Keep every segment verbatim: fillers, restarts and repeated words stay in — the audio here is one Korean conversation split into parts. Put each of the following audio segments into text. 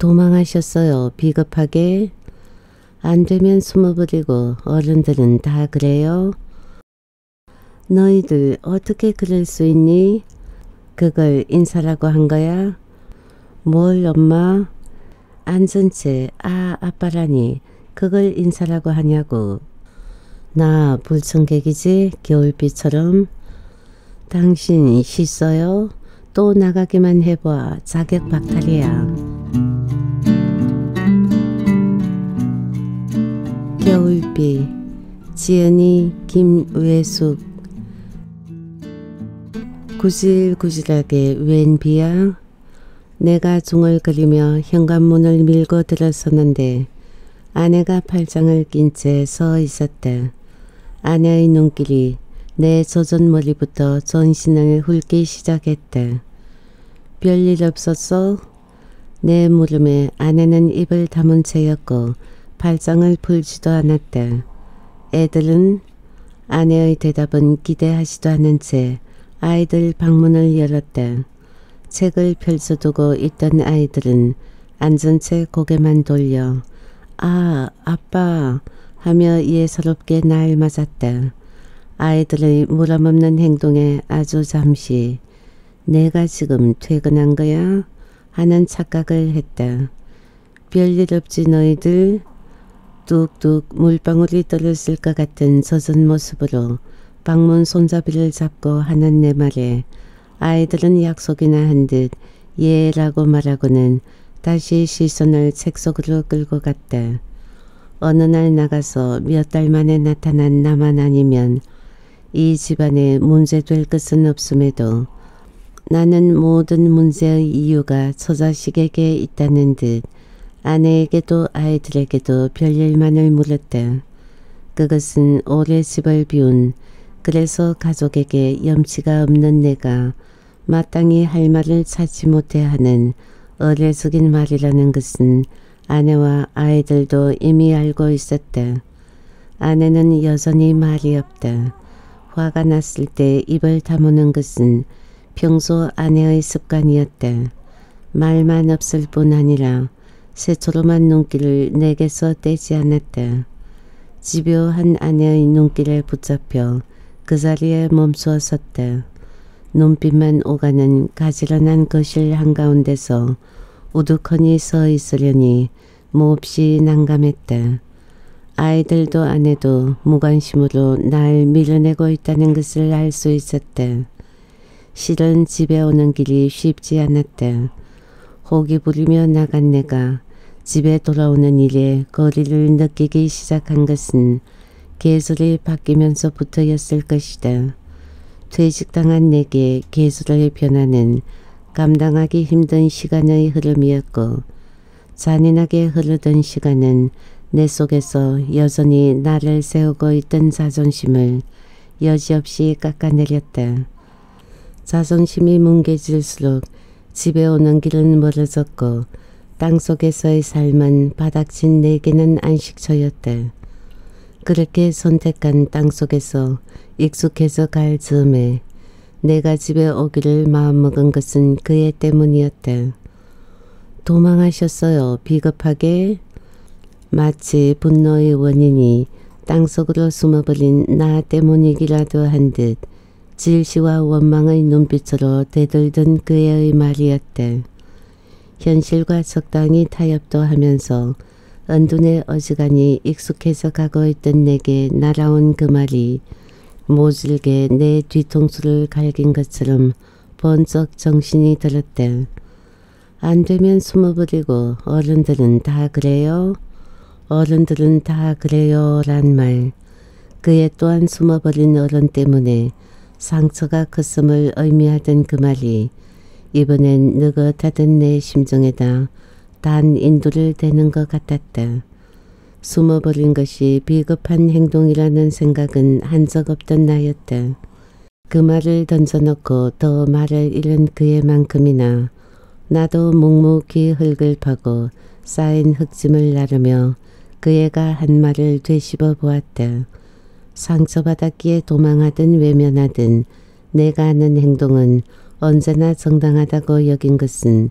도망하셨어요. 비겁하게. 안 되면 숨어버리고 어른들은 다 그래요. 너희들 어떻게 그럴 수 있니? 그걸 인사라고 한 거야? 뭘 엄마? 앉은 채 아 아빠라니 그걸 인사라고 하냐고. 나 불청객이지 겨울비처럼. 당신 씻어요? 또 나가기만 해봐. 자격 박탈이야. 겨울비 지은이 김외숙. 구질구질하게 웬 비야? 내가 중얼거리며 현관문을 밀고 들어섰는데 아내가 팔짱을 낀 채 서 있었다. 아내의 눈길이 내 젖은 머리부터 전신을 훑기 시작했다. 별일 없었어? 내 물음에 아내는 입을 다문 채였고 팔짱을 풀지도 않았다. 애들은? 아내의 대답은 기대하지도 않은 채 아이들 방문을 열었다. 책을 펼쳐두고 있던 아이들은 앉은 채 고개만 돌려 아 아빠 하며 예사롭게 날 맞았다. 아이들의 무람없는 행동에 아주 잠시 내가 지금 퇴근한 거야? 하는 착각을 했다. 별일 없지 너희들? 뚝뚝 물방울이 떨어질 것 같은 젖은 모습으로 방문 손잡이를 잡고 하는 내 말에 아이들은 약속이나 한 듯 예라고 말하고는 다시 시선을 책 속으로 끌고 갔다. 어느 날 나가서 몇 달 만에 나타난 나만 아니면 이 집안에 문제될 것은 없음에도 나는 모든 문제의 이유가 처자식에게 있다는 듯 아내에게도 아이들에게도 별일만을 물었다. 그것은 오래 집을 비운 그래서 가족에게 염치가 없는 내가 마땅히 할 말을 찾지 못해 하는 어리석인 말이라는 것은 아내와 아이들도 이미 알고 있었다. 아내는 여전히 말이 없다. 화가 났을 때 입을 다무는 것은 평소 아내의 습관이었다. 말만 없을 뿐 아니라 새초롬한 눈길을 내게서 떼지 않았다. 집요한 아내의 눈길에 붙잡혀 그 자리에 멈추어 섰다. 눈빛만 오가는 가지런한 거실 한가운데서 우두커니 서 있으려니 몹시 난감했다. 아이들도 아내도 무관심으로 날 밀어내고 있다는 것을 알 수 있었다. 실은 집에 오는 길이 쉽지 않았다. 호기 부리며 나간 내가 집에 돌아오는 일에 거리를 느끼기 시작한 것은 계절이 바뀌면서부터였을 것이다. 퇴직당한 내게 계절의 변화는 감당하기 힘든 시간의 흐름이었고 잔인하게 흐르던 시간은 내 속에서 여전히 나를 세우고 있던 자존심을 여지없이 깎아내렸다. 자존심이 뭉개질수록 집에 오는 길은 멀어졌고 땅속에서의 삶은 바닥진 내게는 안식처였다. 그렇게 선택한 땅속에서 익숙해져 갈 즈음에 내가 집에 오기를 마음먹은 것은 그애 때문이었다. 도망하셨어요. 비겁하게. 마치 분노의 원인이 땅속으로 숨어버린 나 때문이기라도 한 듯 질시와 원망의 눈빛으로 대들던 그애의 말이었다. 현실과 적당히 타협도 하면서 은둔에 어지간히 익숙해져 가고 있던 내게 날아온 그 말이 모질게 내 뒤통수를 갈긴 것처럼 번쩍 정신이 들었다. 안 되면 숨어버리고 어른들은 다 그래요? 어른들은 다 그래요 란 말. 그애 또한 숨어버린 어른 때문에 상처가 컸음을 의미하던 그 말이 이번엔 느긋하던 내 심정에다 단 인두를 대는 것 같았다. 숨어버린 것이 비겁한 행동이라는 생각은 한 적 없던 나였다. 그 말을 던져놓고 더 말을 잃은 그애만큼이나 나도 묵묵히 흙을 파고 쌓인 흙짐을 나르며 그애가 한 말을 되씹어 보았다. 상처받았기에 도망하든 외면하든 내가 하는 행동은 언제나 정당하다고 여긴 것은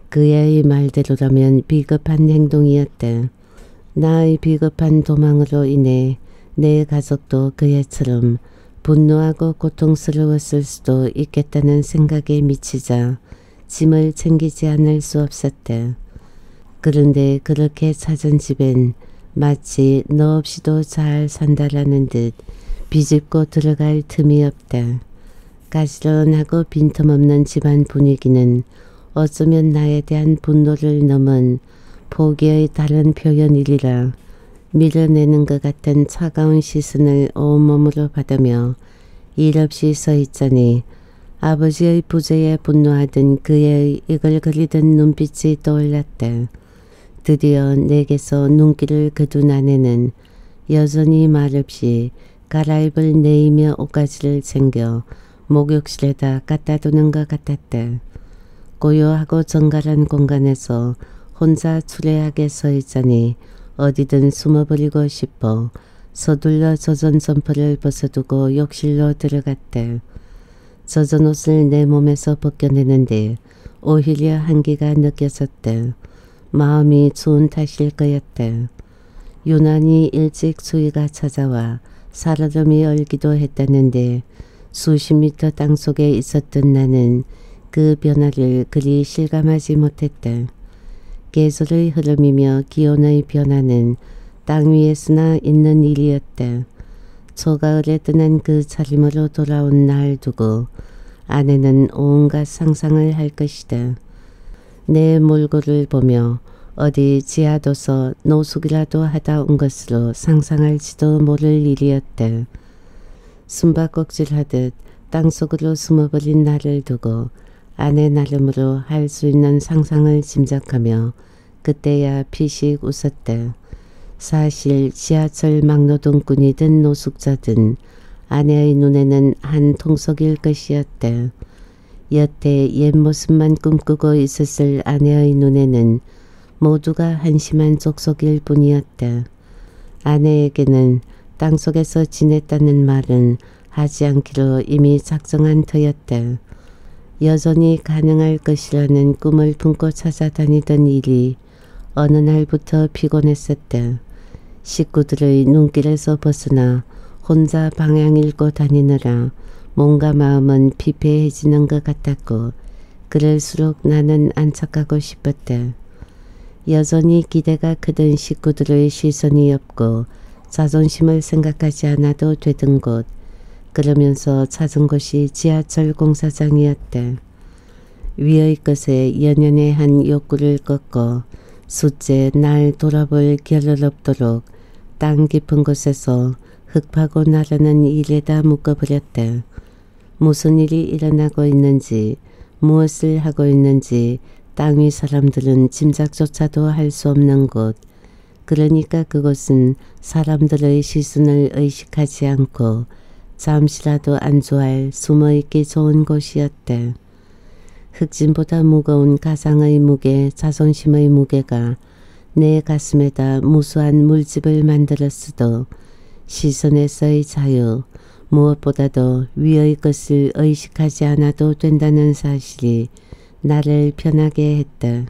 그의 말대로라면 비겁한 행동이었다. 나의 비겁한 도망으로 인해 내 가족도 그애처럼 분노하고 고통스러웠을 수도 있겠다는 생각에 미치자 짐을 챙기지 않을 수 없었다. 그런데 그렇게 찾은 집엔 마치 너 없이도 잘 산다라는 듯 비집고 들어갈 틈이 없다. 가시런하고 빈틈없는 집안 분위기는 어쩌면 나에 대한 분노를 넘은 포기의 다른 표현이리라. 밀어내는 것 같은 차가운 시선을 온몸으로 받으며 일없이 서 있자니 아버지의 부재에 분노하던 그의 이글거리던 눈빛이 떠올랐다. 드디어 내게서 눈길을 거둔 아내는 여전히 말없이 갈아입을 내이며 옷가지를 챙겨 목욕실에다 갖다 두는 것 같았다. 고요하고 정갈한 공간에서 혼자 추레하게 서 있자니 어디든 숨어버리고 싶어 서둘러 젖은 점퍼를 벗어두고 욕실로 들어갔다. 젖은 옷을 내 몸에서 벗겨내는데 오히려 한기가 느껴졌다. 마음이 추운 탓일 거였다. 유난히 일찍 추위가 찾아와 살얼음이 얼기도 했다는데 수십 미터 땅속에 있었던 나는 그 변화를 그리 실감하지 못했다. 계절의 흐름이며 기온의 변화는 땅 위에서나 있는 일이었다. 초가을에 떠난 그 차림으로 돌아온 날 두고 아내는 온갖 상상을 할 것이다. 내 몰골을 보며 어디 지하도서 노숙이라도 하다 온 것으로 상상할지도 모를 일이었다. 숨바꼭질하듯 땅속으로 숨어버린 나를 두고 아내 나름으로 할 수 있는 상상을 짐작하며 그때야 피식 웃었다. 사실 지하철 막노동꾼이든 노숙자든 아내의 눈에는 한 통속일 것이었다. 여태 옛 모습만 꿈꾸고 있었을 아내의 눈에는 모두가 한심한 족속일 뿐이었다. 아내에게는 땅속에서 지냈다는 말은 하지 않기로 이미 작정한 터였다. 여전히 가능할 것이라는 꿈을 품고 찾아다니던 일이 어느 날부터 피곤했었다. 식구들의 눈길에서 벗어나 혼자 방향 잃고 다니느라 몸과 마음은 피폐해지는 것 같았고 그럴수록 나는 안착하고 싶었다. 여전히 기대가 크던 식구들의 시선이 없고 자존심을 생각하지 않아도 되던 곳. 그러면서 찾은 곳이 지하철 공사장이었다. 위의 것에 연연해 한 욕구를 꺾고 숫째 날 돌아볼 겨를 없도록 땅 깊은 곳에서 흙파고 나르는 일에다 묶어버렸다. 무슨 일이 일어나고 있는지 무엇을 하고 있는지 땅 위 사람들은 짐작조차도 할 수 없는 곳. 그러니까 그곳은 사람들의 시선을 의식하지 않고 잠시라도 안주할 숨어있기 좋은 곳이었다. 흑진보다 무거운 가상의 무게, 자존심의 무게가 내 가슴에다 무수한 물집을 만들었어도 시선에서의 자유, 무엇보다도 위의 것을 의식하지 않아도 된다는 사실이 나를 편하게 했다.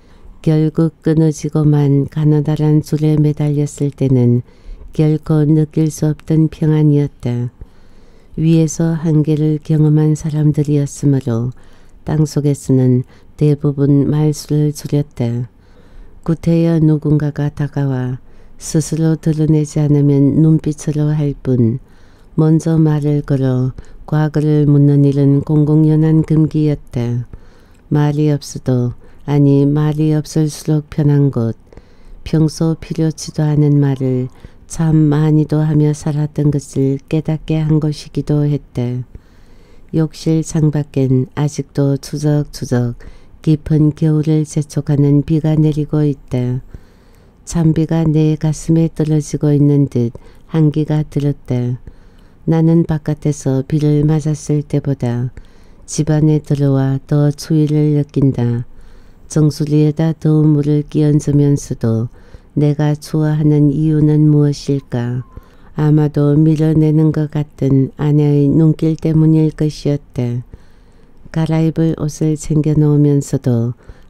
결국 끊어지고만 가느다란 줄에 매달렸을 때는 결코 느낄 수 없던 평안이었다. 위에서 한계를 경험한 사람들이었으므로 땅속에서는 대부분 말수를 줄였다. 구태여 누군가가 다가와 스스로 드러내지 않으면 눈빛으로 할 뿐 먼저 말을 걸어 과거를 묻는 일은 공공연한 금기였다. 말이 없어도 아니 말이 없을수록 편한 곳. 평소 필요치도 않은 말을 참 많이도 하며 살았던 것을 깨닫게 한 것이기도 했다. 욕실 창밖엔 아직도 추적추적 깊은 겨울을 재촉하는 비가 내리고 있다. 찬비가 내 가슴에 떨어지고 있는 듯 한기가 들었다. 나는 바깥에서 비를 맞았을 때보다 집 안에 들어와 더 추위를 느낀다. 정수리에다 더운 물을 끼얹으면서도 내가 좋아하는 이유는 무엇일까? 아마도 밀어내는 것 같은 아내의 눈길 때문일 것이었다. 갈아입을 옷을 챙겨 놓으면서도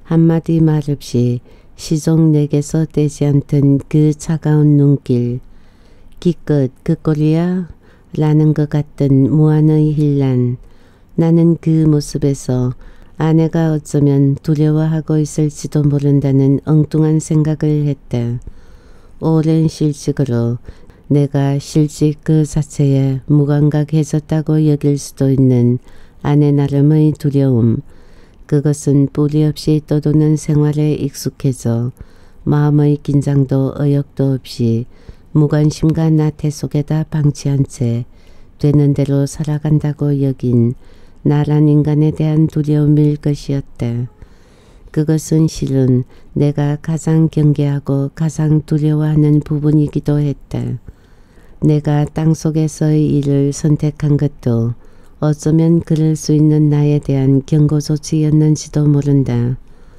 한마디 말 없이 시종 내게서 떼지 않던 그 차가운 눈길, 기껏 그 꼴이야? 라는 것 같던 무한의 hir란. 나는 그 모습에서 아내가 어쩌면 두려워하고 있을지도 모른다는 엉뚱한 생각을 했다. 오랜 실직으로 내가 실직 그 자체에 무감각해졌다고 여길 수도 있는 아내 나름의 두려움. 그것은 뿌리 없이 떠도는 생활에 익숙해져 마음의 긴장도 의욕도 없이 무관심과 나태 속에다 방치한 채 되는 대로 살아간다고 여긴 나란 인간에 대한 두려움일 것이었다. 그것은 실은 내가 가장 경계하고 가장 두려워하는 부분이기도 했다. 내가 땅속에서의 일을 선택한 것도 어쩌면 그럴 수 있는 나에 대한 경고 조치였는지도 모른다.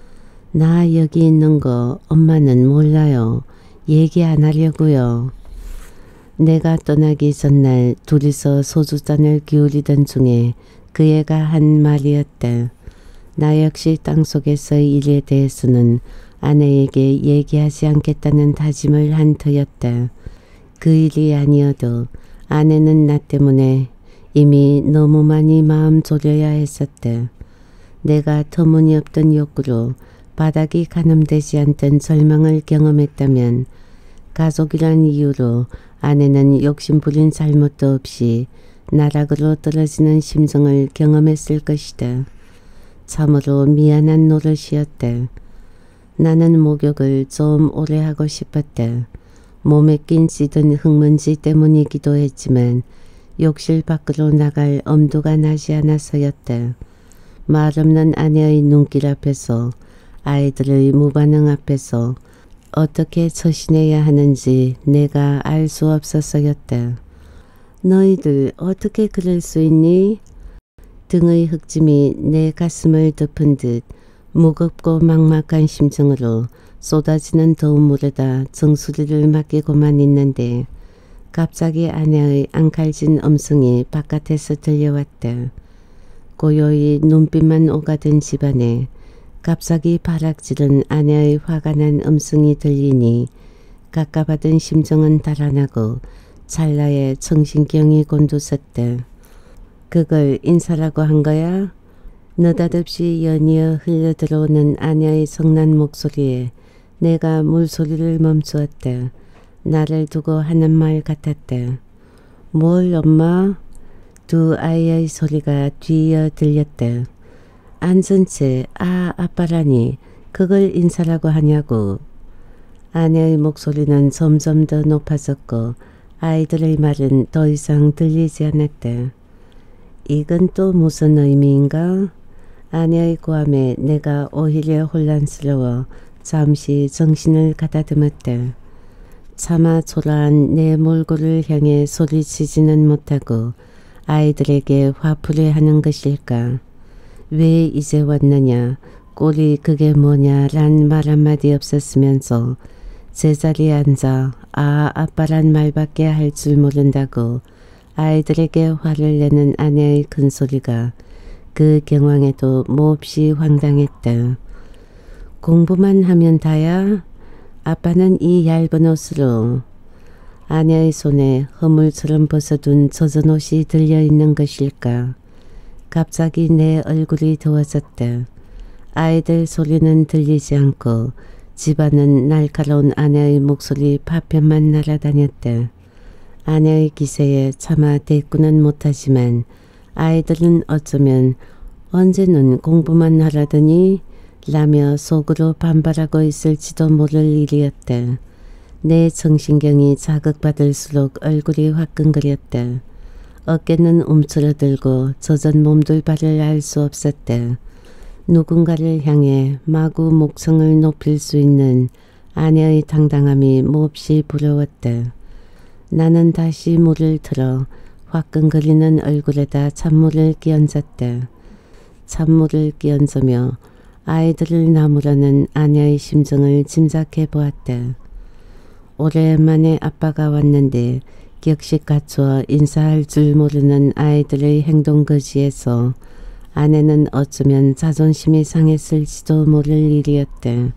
나 여기 있는 거 엄마는 몰라요. 얘기 안 하려고요. 내가 떠나기 전날 둘이서 소주잔을 기울이던 중에 그 애가 한 말이었다. 나 역시 땅속에서의 일에 대해서는 아내에게 얘기하지 않겠다는 다짐을 한 터였다. 그 일이 아니어도 아내는 나 때문에 이미 너무 많이 마음 졸여야 했었다. 내가 터무니없던 욕구로 바닥이 가늠되지 않던 절망을 경험했다면 가족이란 이유로 아내는 욕심부린 잘못도 없이 나락으로 떨어지는 심정을 경험했을 것이다. 참으로 미안한 노릇이었다. 나는 목욕을 좀 오래 하고 싶었다. 몸에 낀 찌든 흙먼지 때문이기도 했지만 욕실 밖으로 나갈 엄두가 나지 않아서였다. 말 없는 아내의 눈길 앞에서 아이들의 무반응 앞에서 어떻게 처신해야 하는지 내가 알 수 없어서였다. 너희들 어떻게 그럴 수 있니? 등의 흙짐이 내 가슴을 덮은 듯 무겁고 막막한 심정으로 쏟아지는 더운 물에다 정수리를 맡기고만 있는데 갑자기 아내의 앙칼진 음성이 바깥에서 들려왔다. 고요히 눈빛만 오가던 집안에 갑자기 바락지른 아내의 화가 난 음성이 들리니 깝깝하던 심정은 달아나고 찰나에 정신병이 곤두섰다. 그걸 인사라고 한 거야? 느닷없이 연이어 흘러들어오는 아내의 성난 목소리에 내가 물소리를 멈추었다. 나를 두고 하는 말 같았다. 뭘 엄마? 두 아이의 소리가 뒤이어 들렸다. 앉은 채 아 아빠라니 그걸 인사라고 하냐고. 아내의 목소리는 점점 더 높아졌고 아이들의 말은 더 이상 들리지 않았다. 이건 또 무슨 의미인가? 아내의 고함에 내가 오히려 혼란스러워 잠시 정신을 가다듬었다. 차마 초라한 내 몰골을 향해 소리치지는 못하고 아이들에게 화풀이 하는 것일까? 왜 이제 왔느냐? 꼴이 그게 뭐냐? 란 말 한마디 없었으면서 제자리에 앉아 아 아빠란 말밖에 할 줄 모른다고 아이들에게 화를 내는 아내의 큰소리가 그 경황에도 몹시 황당했다. 공부만 하면 다야? 아빠는 이 얇은 옷으로. 아내의 손에 허물처럼 벗어둔 젖은 옷이 들려있는 것일까? 갑자기 내 얼굴이 더워졌다. 아이들 소리는 들리지 않고 집안은 날카로운 아내의 목소리 파편만 날아다녔다. 아내의 기세에 차마 대꾸는 못하지만 아이들은 어쩌면 언제는 공부만 하라더니 라며 속으로 반발하고 있을지도 모를 일이었다. 내 정신경이 자극받을수록 얼굴이 화끈거렸다. 어깨는 움츠러들고 젖은 몸둘바를 알 수 없었다. 누군가를 향해 마구 목청을 높일 수 있는 아내의 당당함이 몹시 부러웠다. 나는 다시 물을 틀어 화끈거리는 얼굴에다 찬물을 끼얹었다. 찬물을 끼얹으며 아이들을 나무라는 아내의 심정을 짐작해 보았다. 오랜만에 아빠가 왔는데 격식 갖추어 인사할 줄 모르는 아이들의 행동거지에서 아내는 어쩌면 자존심이 상했을지도 모를 일이었대.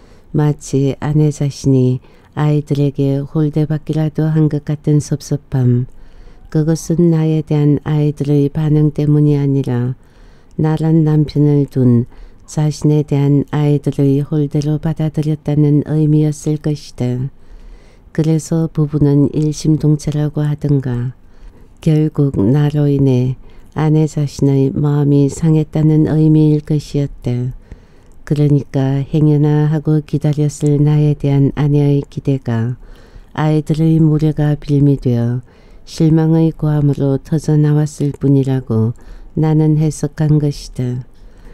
마치 아내 자신이 아이들에게 홀대받기라도 한 것 같은 섭섭함. 그것은 나에 대한 아이들의 반응 때문이 아니라 나란 남편을 둔 자신에 대한 아이들의 홀대로 받아들였다는 의미였을 것이다. 그래서 부부는 일심동체라고 하던가. 결국 나로 인해 아내 자신의 마음이 상했다는 의미일 것이었다. 그러니까 행여나 하고 기다렸을 나에 대한 아내의 기대가 아이들의 무례가 빌미되어 실망의 고함으로 터져나왔을 뿐이라고 나는 해석한 것이다.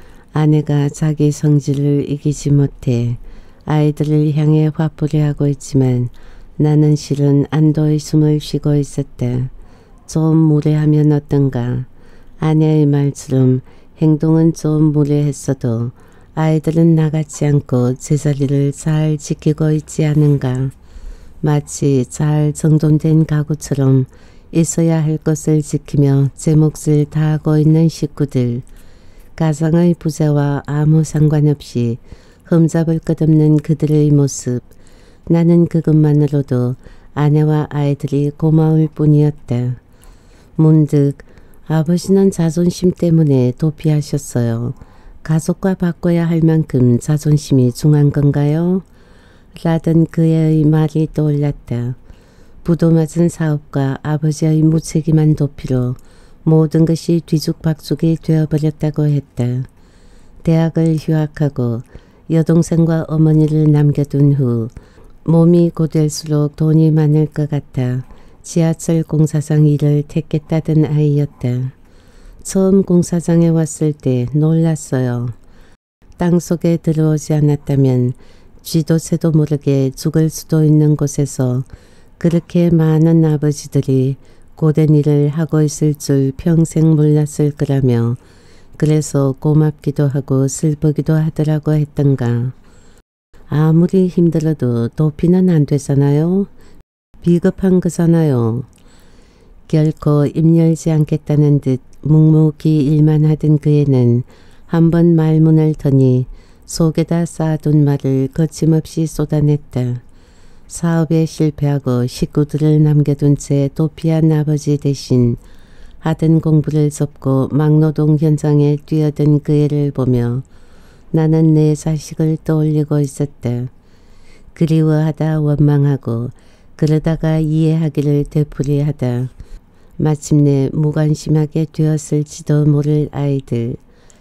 아내가 자기 성질을 이기지 못해 아이들을 향해 화풀이 하고 있지만 나는 실은 안도의 숨을 쉬고 있었다. 좀 무례하면 어떤가. 아내의 말처럼 행동은 좀 무례했어도 아이들은 나같지 않고 제자리를 잘 지키고 있지 않은가. 마치 잘 정돈된 가구처럼 있어야 할 것을 지키며 제 몫을 다하고 있는 식구들. 가정의 부재와 아무 상관없이 흠잡을 것 없는 그들의 모습. 나는 그것만으로도 아내와 아이들이 고마울 뿐이었다. 문득 아버지는 자존심 때문에 도피하셨어요. 가족과 바꿔야 할 만큼 자존심이 중한 건가요? 라던 그의 말이 떠올랐다. 부도 맞은 사업과 아버지의 무책임한 도피로 모든 것이 뒤죽박죽이 되어버렸다고 했다. 대학을 휴학하고 여동생과 어머니를 남겨둔 후 몸이 고될수록 돈이 많을 것 같아 지하철 공사장 일을 택했다던 아이였다. 처음 공사장에 왔을 때 놀랐어요. 땅속에 들어오지 않았다면 쥐도 새도 모르게 죽을 수도 있는 곳에서 그렇게 많은 아버지들이 고된 일을 하고 있을 줄 평생 몰랐을 거라며 그래서 고맙기도 하고 슬프기도 하더라고 했던가. 아무리 힘들어도 도피는 안 되잖아요. 비겁한 거잖아요. 결코 입 열지 않겠다는 듯 묵묵히 일만 하던 그애는 한번 말문을 터니 속에다 쌓아둔 말을 거침없이 쏟아냈다. 사업에 실패하고 식구들을 남겨둔 채 도피한 아버지 대신 하던 공부를 접고 막노동 현장에 뛰어든 그 애를 보며 나는 내 자식을 떠올리고 있었다. 그리워하다 원망하고 그러다가 이해하기를 되풀이하다. 마침내 무관심하게 되었을지도 모를 아이들.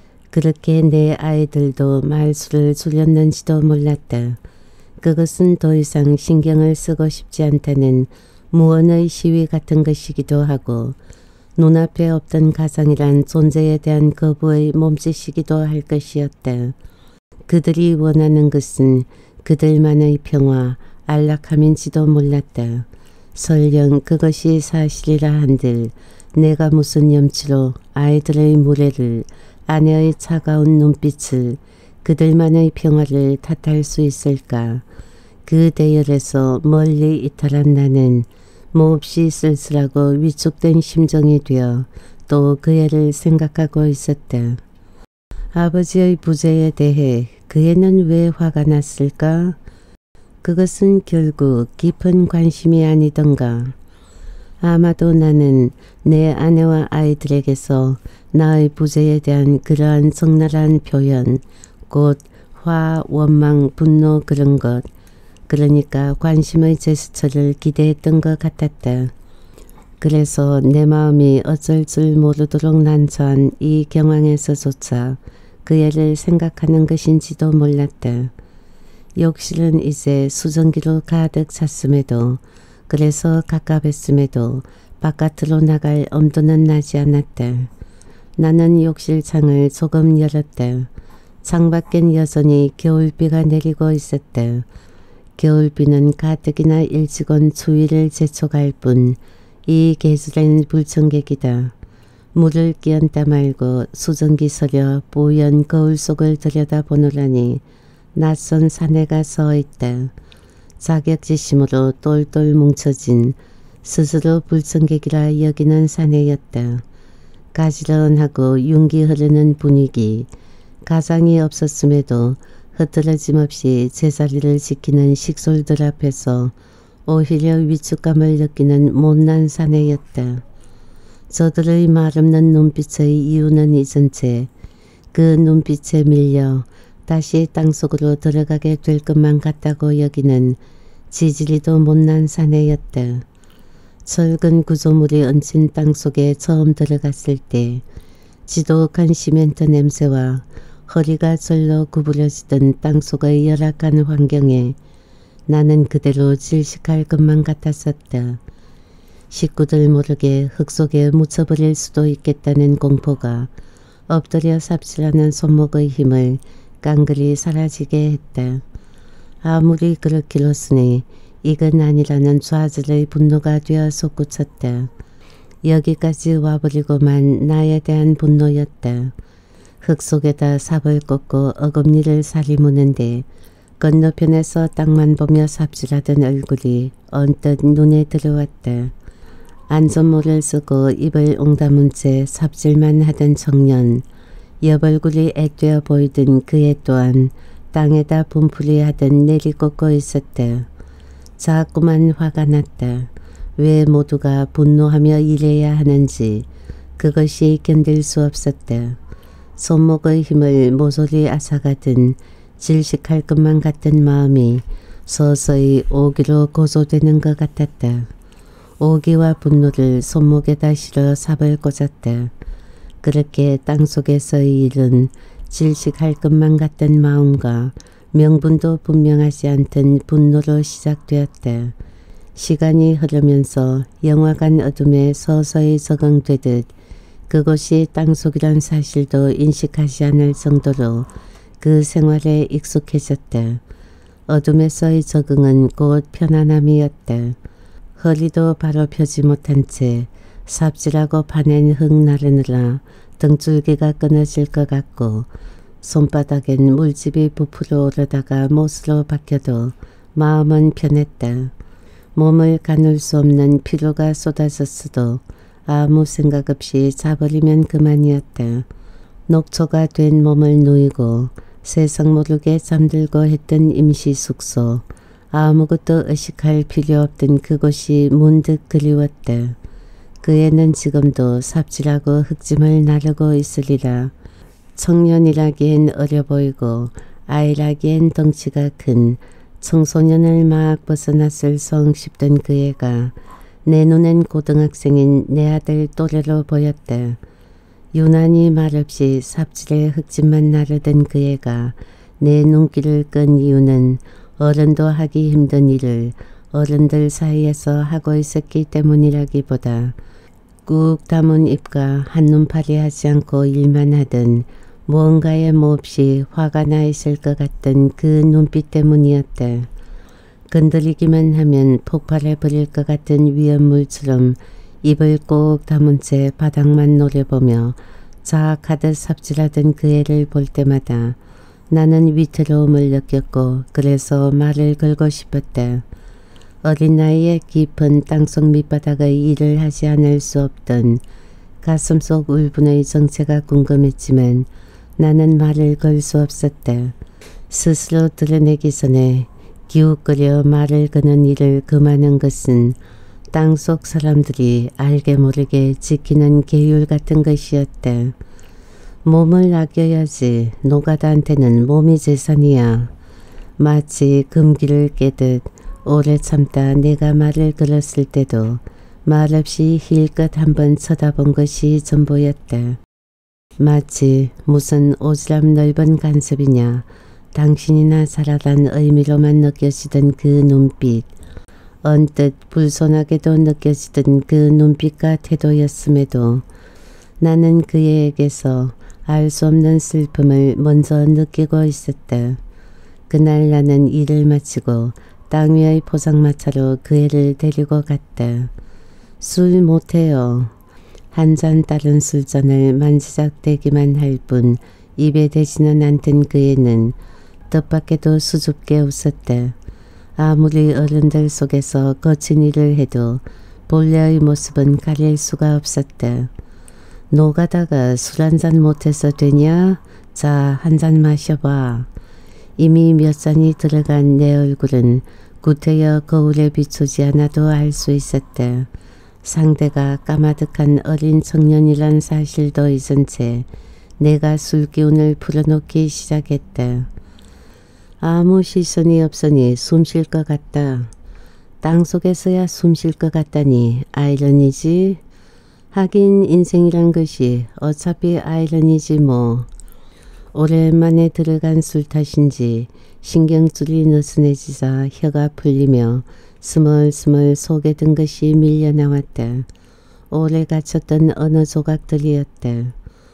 그렇게 내 아이들도 말수를 줄였는지도 몰랐다. 그것은 더 이상 신경을 쓰고 싶지 않다는 무언의 시위 같은 것이기도 하고 눈앞에 없던 가상이란 존재에 대한 거부의 몸짓이기도 할 것이었다. 그들이 원하는 것은 그들만의 평화, 안락함인지도 몰랐다. 설령 그것이 사실이라 한들 내가 무슨 염치로 아이들의 무례를, 아내의 차가운 눈빛을, 그들만의 평화를 탓할 수 있을까. 그 대열에서 멀리 이탈한 나는 몹시 쓸쓸하고 위축된 심정이 되어 또 그 애를 생각하고 있었다. 아버지의 부재에 대해 그 애는 왜 화가 났을까? 그것은 결국 깊은 관심이 아니던가. 아마도 나는 내 아내와 아이들에게서 나의 부재에 대한 그러한 적나라한 표현, 곧 화, 원망, 분노 그런 것, 그러니까 관심의 제스처를 기대했던 것 같았다. 그래서 내 마음이 어쩔 줄 모르도록 난처한 이 경황에서조차 그 애를 생각하는 것인지도 몰랐다. 욕실은 이제 수증기로 가득 찼음에도, 그래서 갑갑했음에도 바깥으로 나갈 엄두는 나지 않았다. 나는 욕실 창을 조금 열었다. 창밖엔 여전히 겨울비가 내리고 있었다. 겨울비는 가뜩이나 일찍 온 추위를 재촉할 뿐 이 계절엔 불청객이다. 물을 끼얹다 말고 수증기 서려 뽀얀 거울 속을 들여다보노라니 낯선 사내가 서있다. 자격지심으로 똘똘 뭉쳐진 스스로 불청객이라 여기는 사내였다. 가지런하고 윤기 흐르는 분위기, 가상이 없었음에도 흐트러짐 없이 제자리를 지키는 식솔들 앞에서 오히려 위축감을 느끼는 못난 사내였다. 저들의 말없는 눈빛의 이유는 잊은 채 그 눈빛에 밀려 다시 땅속으로 들어가게 될 것만 같다고 여기는 지지리도 못난 사내였다. 철근 구조물이 얹힌 땅속에 처음 들어갔을 때 지독한 시멘트 냄새와 허리가 절로 구부러지던 땅속의 열악한 환경에 나는 그대로 질식할 것만 같았었다. 식구들 모르게 흙 속에 묻혀버릴 수도 있겠다는 공포가 엎드려 삽질하는 손목의 힘을 깡그리 사라지게 했다. 아무리 그렇기로으니 이건 아니라는 좌절의 분노가 되어 솟구쳤다. 여기까지 와버리고만 나에 대한 분노였다. 흙 속에다 삽을 꽂고 어금니를 사리무는데 건너편에서 땅만 보며 삽질하던 얼굴이 언뜻 눈에 들어왔다. 안전모를 쓰고 입을 옹다문 채 삽질만 하던 청년, 옆얼굴이 앳되어 보이던 그애 또한 땅에다 분풀이 하듯 내리꽂고 있었다. 자꾸만 화가 났다. 왜 모두가 분노하며 일해야 하는지 그것이 견딜 수 없었다. 손목의 힘을 모서리 앗아가든 질식할 것만 같은 마음이 서서히 오기로 고조되는 것 같았다. 오기와 분노를 손목에다 실어 삽을 꽂았다. 그렇게 땅속에서의 일은 질식할 것만 같던 마음과 명분도 분명하지 않던 분노로 시작되었다. 시간이 흐르면서 영화관 어둠에 서서히 적응되듯 그곳이 땅속이란 사실도 인식하지 않을 정도로 그 생활에 익숙해졌다. 어둠에서의 적응은 곧 편안함이었다. 허리도 바로 펴지 못한 채 삽질하고 파낸 흙 나르느라 등줄기가 끊어질 것 같고 손바닥엔 물집이 부풀어 오르다가 못으로 박혀도 마음은 편했다. 몸을 가눌 수 없는 피로가 쏟아졌어도 아무 생각 없이 자버리면 그만이었다. 녹초가 된 몸을 누이고 세상 모르게 잠들고 했던 임시 숙소, 아무것도 의식할 필요 없던 그곳이 문득 그리웠다. 그 애는 지금도 삽질하고 흙짐을 나르고 있으리라. 청년이라기엔 어려 보이고 아이라기엔 덩치가 큰 청소년을 막 벗어났을 성 싶던 그 애가 내 눈엔 고등학생인 내 아들 또래로 보였다. 유난히 말없이 삽질에 흙짐만 나르던 그 애가 내 눈길을 끈 이유는 어른도 하기 힘든 일을 어른들 사이에서 하고 있었기 때문이라기보다 꾹 다문 입과 한눈팔이 하지 않고 일만 하던 무언가에 몹시 화가 나 있을 것 같던 그 눈빛 때문이었다. 건드리기만 하면 폭발해버릴 것 같은 위험물처럼 입을 꼭 다문 채 바닥만 노려보며 자악하듯 삽질하던 그 애를 볼 때마다 나는 위태로움을 느꼈고 그래서 말을 걸고 싶었다. 어린 나이에 깊은 땅속 밑바닥의 일을 하지 않을 수 없던 가슴속 울분의 정체가 궁금했지만 나는 말을 걸 수 없었다. 스스로 드러내기 전에 기웃거려 말을 거는 일을 금하는 것은 땅속 사람들이 알게 모르게 지키는 계율 같은 것이었다. 몸을 아껴야지 노가다한테는 몸이 재산이야. 마치 금기를 깨듯 오래 참다 내가 말을 걸었을 때도 말없이 힐끗 한번 쳐다본 것이 전부였다. 마치 무슨 오지랖 넓은 간섭이냐 당신이나 살아란 의미로만 느껴지던 그 눈빛, 언뜻 불손하게도 느껴지던 그 눈빛과 태도였음에도 나는 그에게서 알 수 없는 슬픔을 먼저 느끼고 있었다. 그날 나는 일을 마치고 땅 위의 포장마차로 그 애를 데리고 갔다. 술 못해요. 한 잔 다른 술잔을 만지작대기만 할 뿐 입에 대지는 않던 그 애는 뜻밖에도 수줍게 웃었다. 아무리 어른들 속에서 거친 일을 해도 본래의 모습은 가릴 수가 없었다. 노가다가 술 한잔 못해서 되냐? 자, 한잔 마셔봐. 이미 몇 잔이 들어간 내 얼굴은 구태여 거울에 비추지 않아도 알 수 있었다. 상대가 까마득한 어린 청년이란 사실도 잊은 채 내가 술기운을 풀어놓기 시작했다. 아무 시선이 없으니 숨 쉴 것 같다. 땅속에서야 숨 쉴 것 같다니 아이러니지. 하긴 인생이란 것이 어차피 아이러니지 뭐. 오랜만에 들어간 술 탓인지 신경줄이 느슨해지자 혀가 풀리며 스멀스멀 속에 든 것이 밀려 나왔다. 오래 갇혔던 어느 조각들이었다.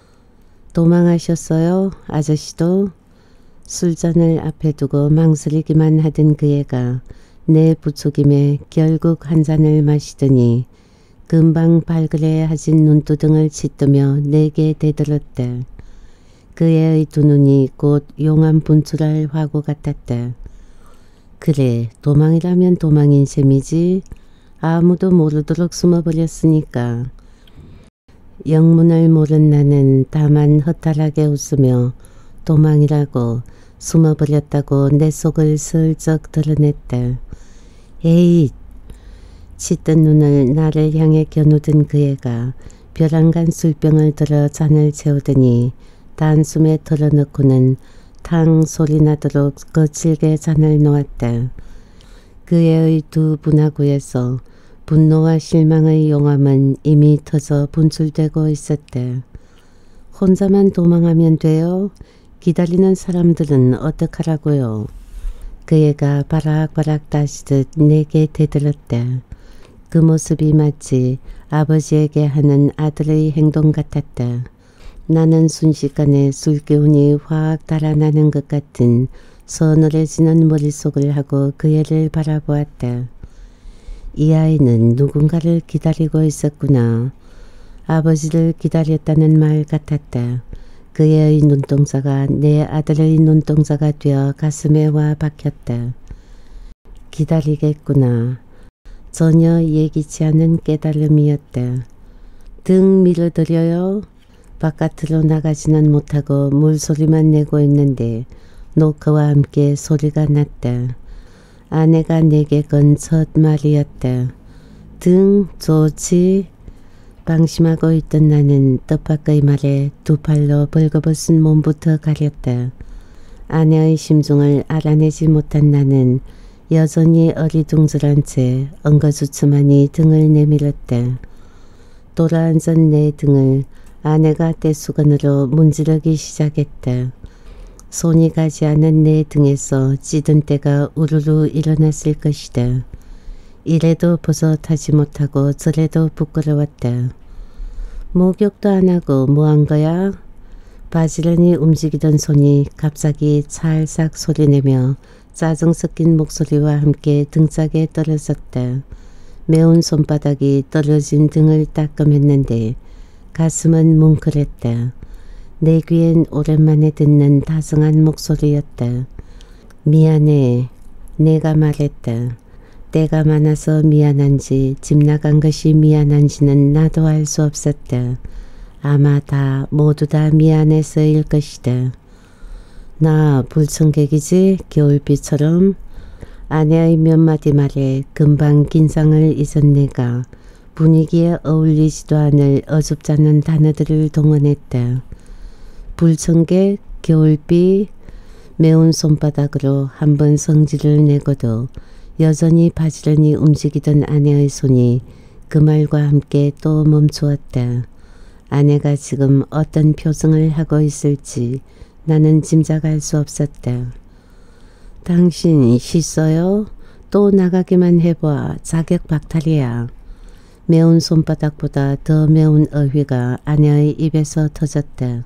도망하셨어요? 아저씨도? 술잔을 앞에 두고 망설이기만 하던 그 애가 내 부추김에 결국 한 잔을 마시더니 금방 발그레해진 눈두덩을 짓뜨며 내게 대들었다. 그 애의 두 눈이 곧 용암 분출할 화구 같았다. 그래, 도망이라면 도망인 셈이지. 아무도 모르도록 숨어버렸으니까. 영문을 모른 나는 다만 허탈하게 웃으며 도망이라고 숨어버렸다고 내 속을 슬쩍 드러냈다. 에이! 짙은 눈을 나를 향해 겨누던 그 애가 벼랑간 술병을 들어 잔을 채우더니 단숨에 털어넣고는 탕 소리 나도록 거칠게 잔을 놓았다. 그 애의 두 분화구에서 분노와 실망의 용암은 이미 터져 분출되고 있었다. 혼자만 도망하면 돼요? 기다리는 사람들은 어떡하라고요? 그 애가 바락바락 따시듯 내게 대들었다. 그 모습이 마치 아버지에게 하는 아들의 행동 같았다. 나는 순식간에 술기운이 확 달아나는 것 같은 서늘해지는 머릿속을 하고 그 애를 바라보았다. 이 아이는 누군가를 기다리고 있었구나. 아버지를 기다렸다는 말 같았다. 그 애의 눈동자가 내 아들의 눈동자가 되어 가슴에 와 박혔다. 기다리겠구나. 전혀 예기치 않은 깨달음이었다. 등 밀어드려요. 바깥으로 나가지는 못하고 물소리만 내고 있는데 노크와 함께 소리가 났다. 아내가 내게 건 첫 말이었다. 등 좋지? 방심하고 있던 나는 뜻밖의 말에 두 팔로 벌거벗은 몸부터 가렸다. 아내의 심중을 알아내지 못한 나는 여전히 어리둥절한 채 엉거주춤하니 등을 내밀었다. 돌아앉은 내 등을 아내가 떼수건으로 문지르기 시작했다. 손이 가지 않은 내 등에서 찌든 때가 우르르 일어났을 것이다. 이래도 버섯하지 못하고 저래도 부끄러웠다. 목욕도 안 하고 뭐 한 거야? 바지런히 움직이던 손이 갑자기 찰싹 소리내며 짜증 섞인 목소리와 함께 등짝에 떨어졌다. 매운 손바닥이 떨어진 등을 따끔했는데 가슴은 뭉클했다. 내 귀엔 오랜만에 듣는 다정한 목소리였다. 미안해. 내가 말했다. 때가 많아서 미안한지 집 나간 것이 미안한지는 나도 알 수 없었다. 아마 다 모두 다 미안해서일 것이다. 나 불청객이지? 겨울비처럼? 아내의 몇 마디 말에 금방 긴장을 잊은 내가 분위기에 어울리지도 않을 어줍잖은 단어들을 동원했다. 불청객, 겨울비, 매운 손바닥으로 한번 성질을 내고도 여전히 바지런히 움직이던 아내의 손이 그 말과 함께 또 멈추었다. 아내가 지금 어떤 표정을 하고 있을지 나는 짐작할 수 없었다. 당신 씻어요? 또 나가기만 해봐. 자격 박탈이야. 매운 손바닥보다 더 매운 어휘가 아내의 입에서 터졌다.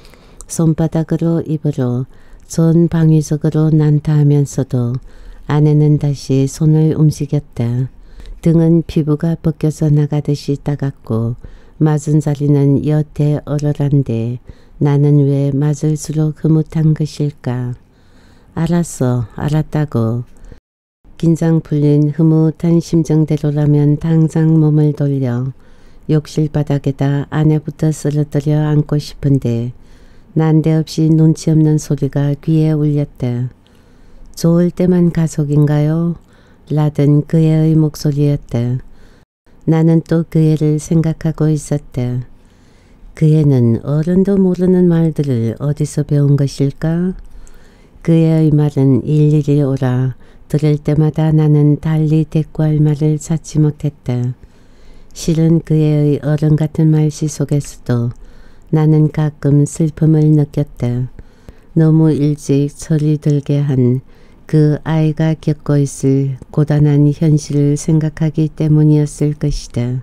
손바닥으로 입으로 전방위적으로 난타하면서도 아내는 다시 손을 움직였다. 등은 피부가 벗겨져 나가듯이 따갑고 맞은 자리는 여태 얼얼한데 나는 왜 맞을수록 흐뭇한 것일까? 알았어, 알았다고. 긴장 풀린 흐뭇한 심정대로라면 당장 몸을 돌려 욕실 바닥에다 아내부터 쓰러뜨려 안고 싶은데 난데없이 눈치 없는 소리가 귀에 울렸다. 좋을 때만 가속인가요? 라던 그 애의 목소리였다. 나는 또 그 애를 생각하고 있었다. 그 애는 어른도 모르는 말들을 어디서 배운 것일까? 그 애의 말은 일일이 오라 들을 때마다 나는 달리 대꾸할 말을 찾지 못했다. 실은 그 애의 어른 같은 말씨 속에서도 나는 가끔 슬픔을 느꼈다. 너무 일찍 철이 들게 한 그 아이가 겪고 있을 고단한 현실을 생각하기 때문이었을 것이다.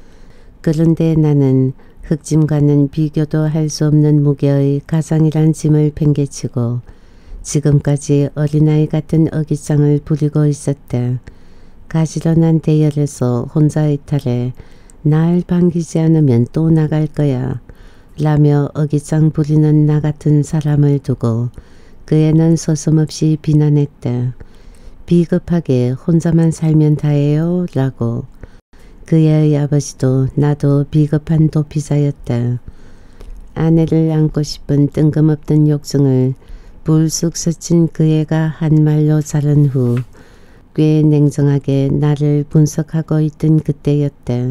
그런데 나는 흑짐과는 비교도 할 수 없는 무게의 가상이란 짐을 팽개치고 지금까지 어린아이 같은 어깃장을 부리고 있었다. 가지런한 대열에서 혼자 이탈해 날 반기지 않으면 또 나갈 거야 라며 어깃장 부리는 나 같은 사람을 두고 그 애는 서슴없이 비난했다. 비겁하게 혼자만 살면 다예요 라고. 그 애의 아버지도 나도 비겁한 도피자였다. 아내를 안고 싶은 뜬금없던 욕정을 불쑥 스친 그 애가 한 말로 자른 후 꽤 냉정하게 나를 분석하고 있던 그때였다.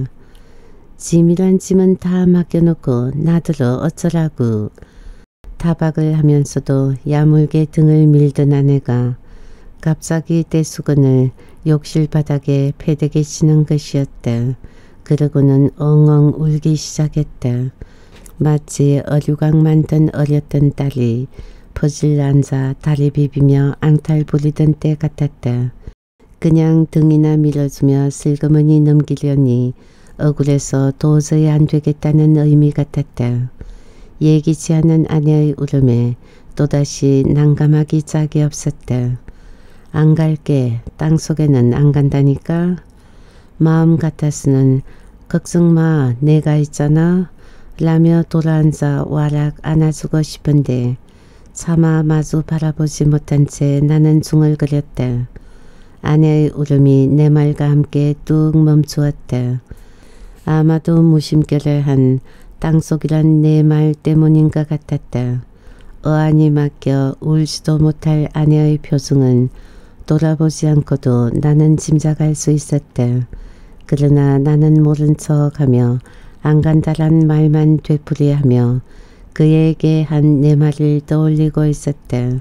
짐이란 짐은 다 맡겨놓고 나더러 어쩌라고. 타박을 하면서도 야물게 등을 밀던 아내가 갑자기 떼수건을 욕실 바닥에 패대게 치는 것이었다. 그러고는 엉엉 울기 시작했다. 마치 어류각 만든 어렸던 딸이 퍼질 앉아 다리 비비며 앙탈 부리던 때 같았다. 그냥 등이나 밀어주며 슬그머니 넘기려니 억울해서 도저히 안 되겠다는 의미 같았다. 예기치 않은 아내의 울음에 또다시 난감하기 짝이 없었다. 안 갈게. 땅속에는 안 간다니까. 마음 같아서는 걱정마 내가 있잖아 라며 돌아앉아 와락 안아주고 싶은데 차마 마주 바라보지 못한 채 나는 중얼거렸다. 아내의 울음이 내 말과 함께 뚝 멈추었다. 아마도 무심결에 한 땅속이란 내 말 때문인 것 같았다. 어안이 막혀 울지도 못할 아내의 표정은 돌아보지 않고도 나는 짐작할 수 있었다. 그러나 나는 모른 척하며 안 간다란 말만 되풀이하며 그에게 한 내 말을 떠올리고 있었다.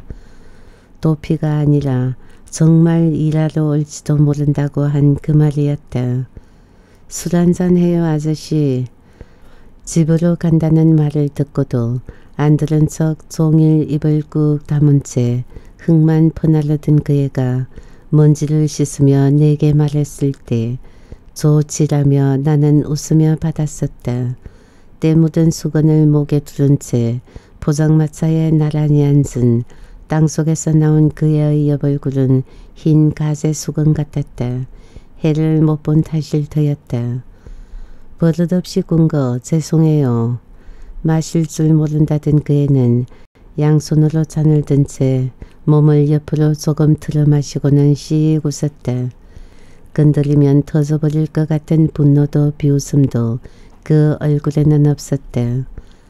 도피가 아니라 정말 일하러 올지도 모른다고 한 그 말이었다. 술 한잔 해요 아저씨. 집으로 간다는 말을 듣고도 안 들은 척 종일 입을 꾹 다문 채 흙만 퍼날르던 그 애가 먼지를 씻으며 내게 말했을 때 좋지라며 나는 웃으며 받았었다. 때 묻은 수건을 목에 두른 채 포장마차에 나란히 앉은 땅속에서 나온 그의 옆얼굴은 흰 가재 수건 같았다. 해를 못 본 탓일 터였다. 버릇없이 군 거 죄송해요. 마실 줄 모른다던 그 애는 양손으로 잔을 든 채 몸을 옆으로 조금 틀어 마시고는 씩 웃었다. 건드리면 터져버릴 것 같은 분노도 비웃음도 그 얼굴에는 없었다.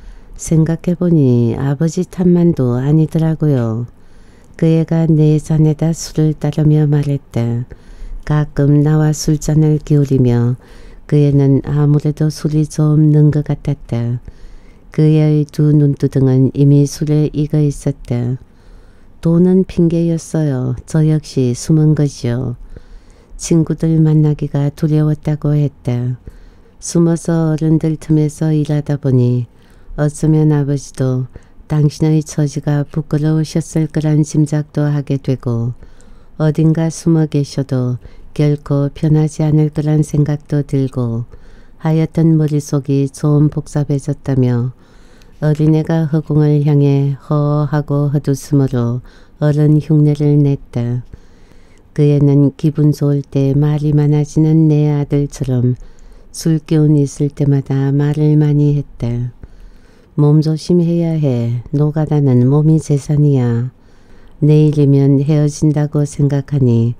생각해보니 아버지 탓만도 아니더라고요. 그 애가 내 잔에다 술을 따르며 말했다. 가끔 나와 술잔을 기울이며 그 애는 아무래도 술이 좀 는 것 같았다. 그 애의 두 눈두덩은 이미 술에 익어 있었다. 돈은 핑계였어요. 저 역시 숨은 거지요. 친구들 만나기가 두려웠다고 했다. 숨어서 어른들 틈에서 일하다 보니 어쩌면 아버지도 당신의 처지가 부끄러우셨을 거란 짐작도 하게 되고 어딘가 숨어 계셔도 결코 편하지 않을 거란 생각도 들고 하였던 머릿속이 좀 복잡해졌다며 어린애가 허공을 향해 허허하고 헛웃음으로 어른 흉내를 냈다. 그 애는 기분 좋을 때 말이 많아지는 내 아들처럼 술 기운 있을 때마다 말을 많이 했다. 몸 조심해야 해. 노가다는 몸이 재산이야. 내일이면 헤어진다고 생각하니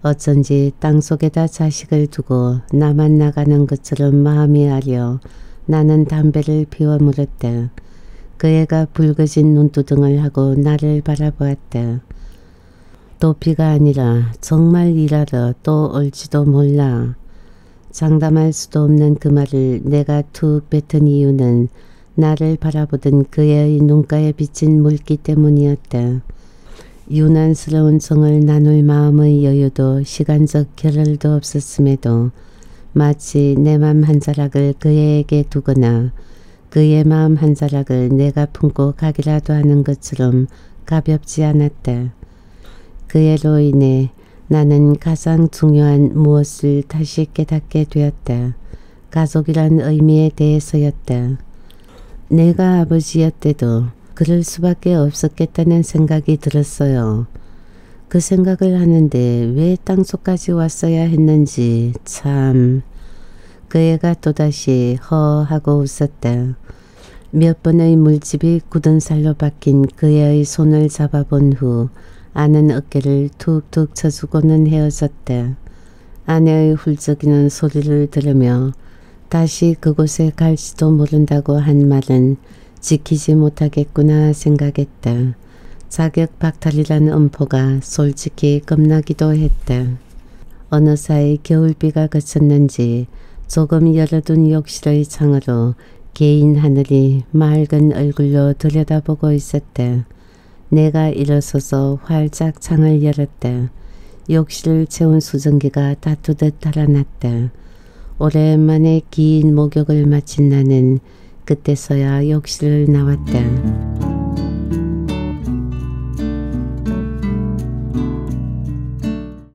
어쩐지 땅속에다 자식을 두고 나만 나가는 것처럼 마음이 아려 나는 담배를 피워 물었다. 그 애가 붉어진 눈두덩을 하고 나를 바라보았다. 도피가 아니라 정말 일하러 또 올지도 몰라. 장담할 수도 없는 그 말을 내가 툭 뱉은 이유는 나를 바라보던 그의 눈가에 비친 물기 때문이었다. 유난스러운 정을 나눌 마음의 여유도 시간적 결혈도 없었음에도 마치 내 맘 한 자락을 그에게 두거나 그의 마음 한 자락을 내가 품고 가기라도 하는 것처럼 가볍지 않았다. 그 애로 인해 나는 가장 중요한 무엇을 다시 깨닫게 되었다. 가족이란 의미에 대해서였다. 내가 아버지였대도 그럴 수밖에 없었겠다는 생각이 들었어요. 그 생각을 하는데 왜 땅속까지 왔어야 했는지 참. 그 애가 또다시 허하고 웃었다. 몇 번의 물집이 굳은 살로 박힌 그 애의 손을 잡아본 후 아는 어깨를 툭툭 쳐주고는 헤어졌다. 아내의 훌쩍이는 소리를 들으며 다시 그곳에 갈지도 모른다고 한 말은 지키지 못하겠구나 생각했다. 자격 박탈이란 음포가 솔직히 겁나기도 했다. 어느 사이 겨울비가 그쳤는지 조금 열어둔 욕실의 창으로 개인 하늘이 맑은 얼굴로 들여다보고 있었다. 내가 일어서서 활짝 창을 열었다. 욕실을 채운 수증기가 다투듯 달아났다. 오랜만에 긴 목욕을 마친 나는 그때서야 욕실을 나왔다.